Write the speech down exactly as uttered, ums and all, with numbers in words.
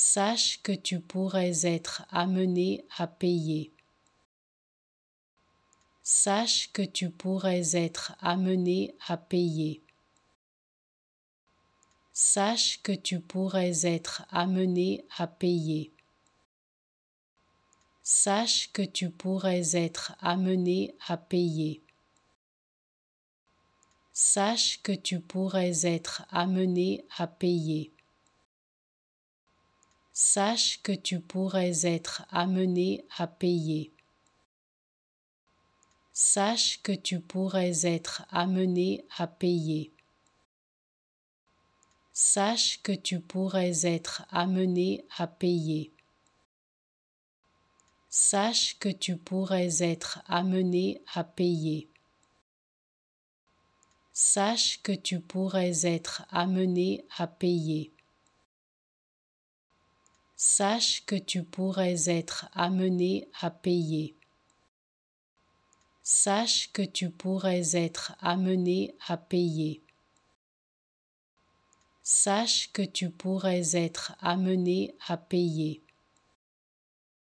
Sache que tu pourrais être amené à payer. Sache que tu pourrais être amené à payer. Sache que tu pourrais être amené à payer. Sache que tu pourrais être amené à payer. Sache que tu pourrais être amené à payer. Sache que tu pourrais être amené à payer. Sache que tu pourrais être amené à payer. Sache que tu pourrais être amené à payer. Sache que tu pourrais être amené à payer. Sache que tu pourrais être amené à payer. Sache que tu pourrais être amené à payer. Sache que tu pourrais être amené à payer. Sache que tu pourrais être amené à payer.